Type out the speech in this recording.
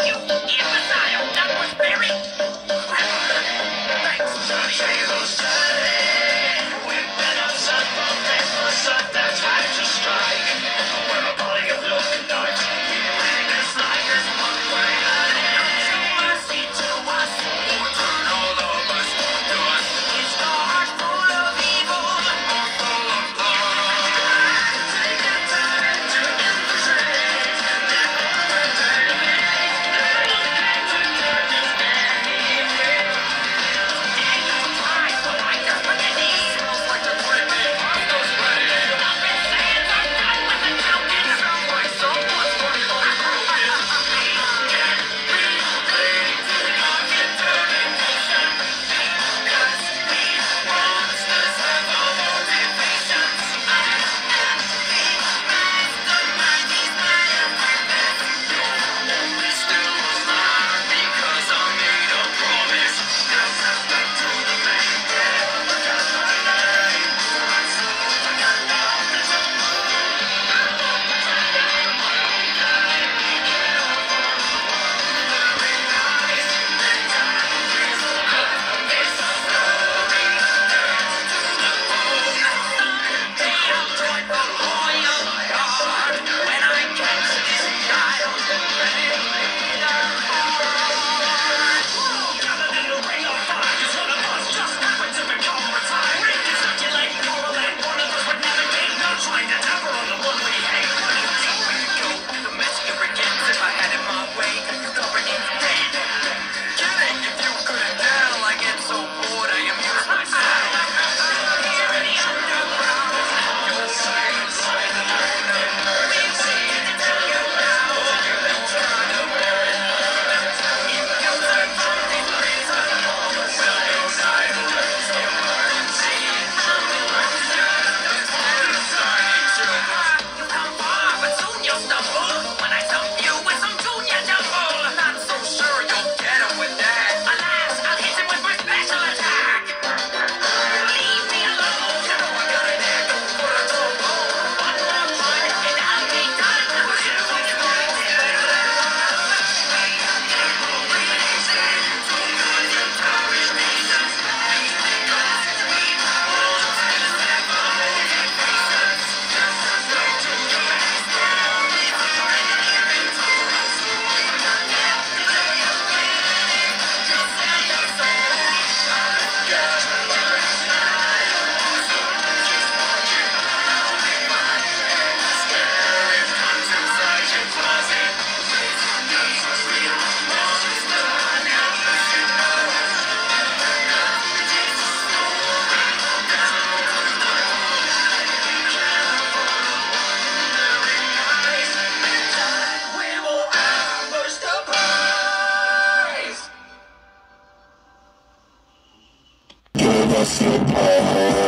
You imbecile! That was very clever! Thanks, Johnny Hazelstead! We've been upset for breakfast at the time to strike. We're a body of looking dark. We ring as like as one way out. To mercy to us, or turn all of us to us. Is the heart full of evil or full of love? Take the time to infiltrate. Give us your power.